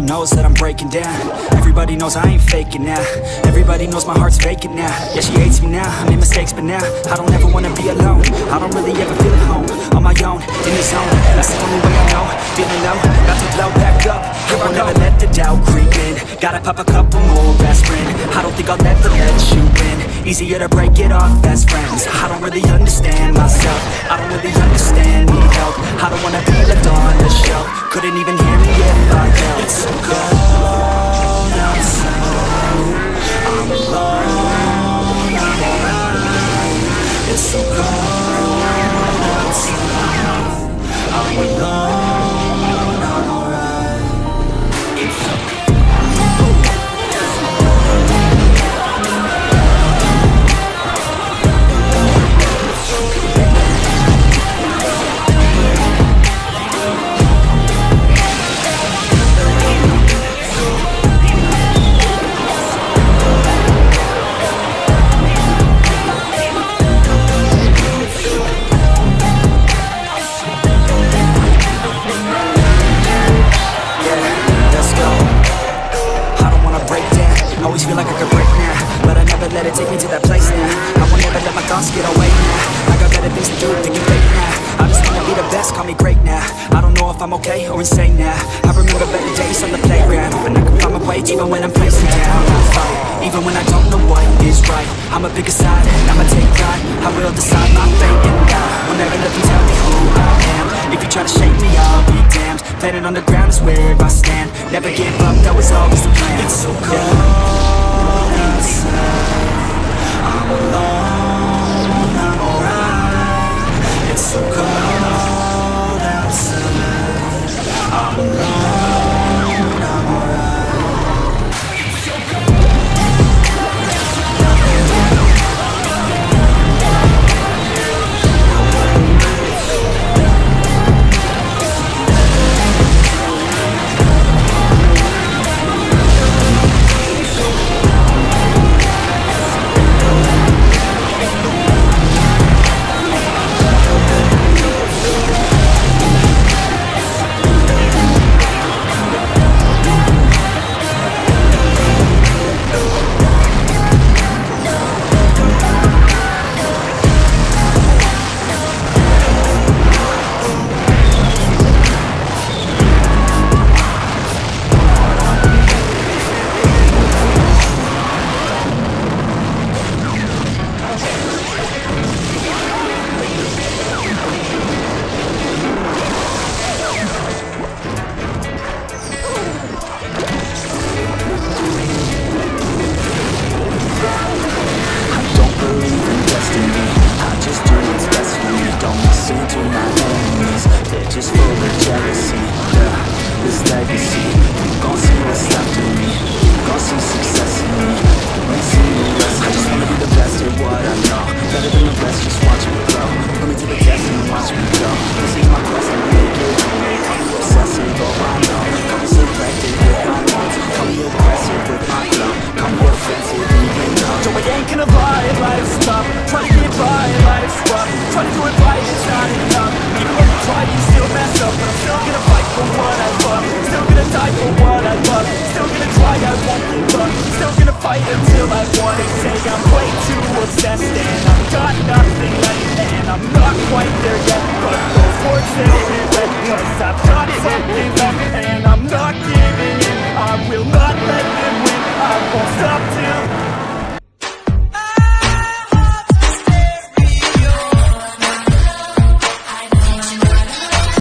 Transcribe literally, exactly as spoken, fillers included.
knows that I'm breaking down. Everybody knows I ain't faking now. Everybody knows my heart's vacant now. Yeah, she hates me now, I made mistakes, but now I don't ever wanna be alone. I don't really ever feel at home, on my own, in the zone. That's the only way I know, feeling low, about to blow back up. Here I never let the doubt creep in. Gotta pop a couple more aspirin. I don't think I'll ever let you in. Easier to break it off best friends. I don't really understand myself, I don't really understand, need help. I don't wanna be left on the shelf. Couldn't even hear me if I yelled. It's so cold outside, I'm alone, I'm alright. It's so cold outside, I'm alone, I'm alright. It's so cold. Feel like I could break now, but I never let it take me to that place now. I won't never let my thoughts get away now. I got better things to do, thinking fake now. I just wanna be the best, call me great now. I don't know if I'm okay or insane now. I remember better days on the playground, but I can find my way even when I'm facing down. I fight, even when I don't know what is right. I'ma pick a side, I'ma take pride. I will decide my fate and die. Will never let them tell me who I am. If you try to shake me, I'll be damned. Planet on the ground is where I stand. Never give up, that was always the plan. It's so cold. Yeah. I'm alone, I'm alright. It's so cold outside, I'm alone, I'm alright. It's so cold. Until I want to say I'm way too obsessed and I've got nothing left and I'm not quite